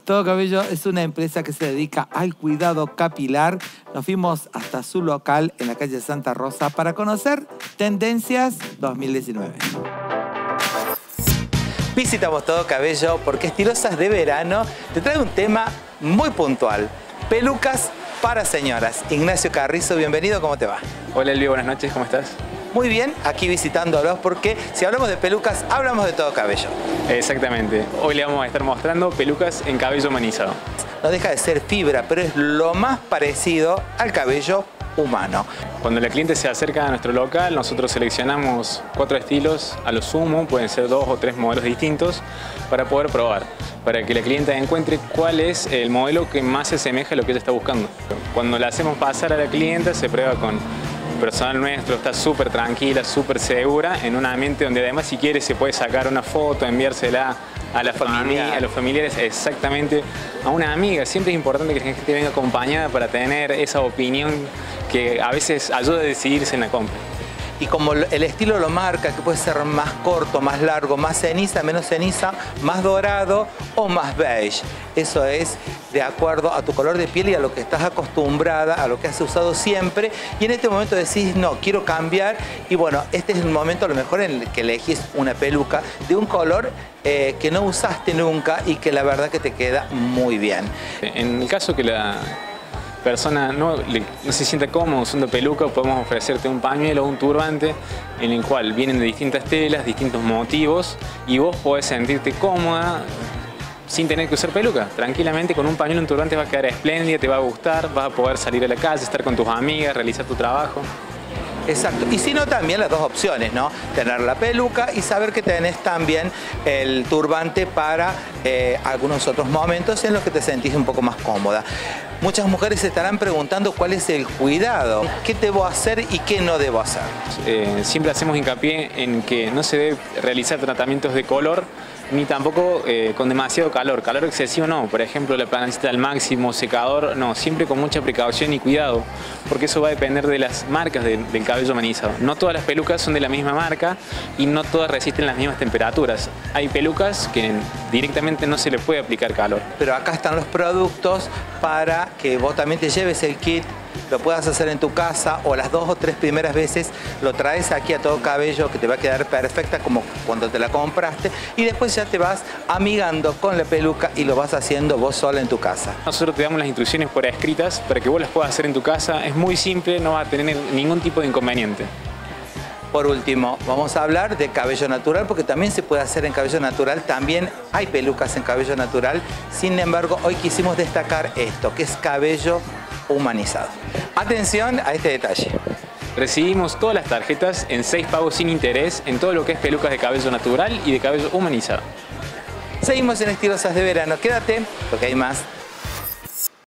Todo Cabello es una empresa que se dedica al cuidado capilar. Nos fuimos hasta su local en la calle Santa Rosa para conocer Tendencias 2019. Visitamos Todo Cabello porque Estilosas de Verano te trae un tema muy puntual. Pelucas para señoras. Ignacio Carrizo, bienvenido, ¿cómo te va? Hola Elvio, buenas noches, ¿cómo estás? Muy bien, aquí visitándolos porque si hablamos de pelucas, hablamos de Todo Cabello. Exactamente. Hoy le vamos a estar mostrando pelucas en cabello humanizado. No deja de ser fibra, pero es lo más parecido al cabello humano. Cuando la cliente se acerca a nuestro local, nosotros seleccionamos 4 estilos, a lo sumo, pueden ser 2 o 3 modelos distintos, para poder probar, para que la clienta encuentre cuál es el modelo que más se asemeja a lo que ella está buscando. Cuando la hacemos pasar a la clienta, se prueba con personal nuestro, está súper tranquila, súper segura, en un ambiente donde además si quiere se puede sacar una foto, enviársela a la familia, a los familiares, exactamente, a una amiga. Siempre es importante que la gente venga acompañada para tener esa opinión que a veces ayuda a decidirse en la compra. Y como el estilo lo marca, que puede ser más corto, más largo, más ceniza, menos ceniza, más dorado o más beige. Eso es de acuerdo a tu color de piel y a lo que estás acostumbrada, a lo que has usado siempre. Y en este momento decís, no, quiero cambiar. Y bueno, este es el momento a lo mejor en el que elegís una peluca de un color que no usaste nunca y que la verdad que te queda muy bien. En el caso que la persona no se sienta cómodo usando peluca, podemos ofrecerte un pañuelo o un turbante en el cual vienen de distintas telas, distintos motivos y vos podés sentirte cómoda sin tener que usar peluca. Tranquilamente con un pañuelo o un turbante va a quedar espléndida, te va a gustar, vas a poder salir a la calle, estar con tus amigas, realizar tu trabajo. Exacto, y si no también las dos opciones, ¿no? Tener la peluca y saber que tenés también el turbante para algunos otros momentos en los que te sentís un poco más cómoda. Muchas mujeres se estarán preguntando cuál es el cuidado, qué debo hacer y qué no debo hacer. Siempre hacemos hincapié en que no se debe realizar tratamientos de color ni tampoco con demasiado calor. Calor excesivo no, por ejemplo la planchita al máximo, secador, no, siempre con mucha precaución y cuidado, porque eso va a depender de las marcas del cabello humanizado. No todas las pelucas son de la misma marca y no todas resisten las mismas temperaturas. Hay pelucas que directamente no se le puede aplicar calor. Pero acá están los productos para que vos también te lleves el kit, lo puedas hacer en tu casa o las 2 o 3 primeras veces lo traes aquí a Todo Cabello, que te va a quedar perfecta como cuando te la compraste, y después ya te vas amigando con la peluca y lo vas haciendo vos sola en tu casa. Nosotros te damos las instrucciones por escritas para que vos las puedas hacer en tu casa. Es muy simple, no vas a tener ningún tipo de inconveniente. Por último, vamos a hablar de cabello natural, porque también se puede hacer en cabello natural, también hay pelucas en cabello natural. Sin embargo, hoy quisimos destacar esto, que es cabello humanizado. Atención a este detalle. Recibimos todas las tarjetas en 6 pagos sin interés en todo lo que es pelucas de cabello natural y de cabello humanizado. Seguimos en Estilosas de Verano. Quédate, porque hay más.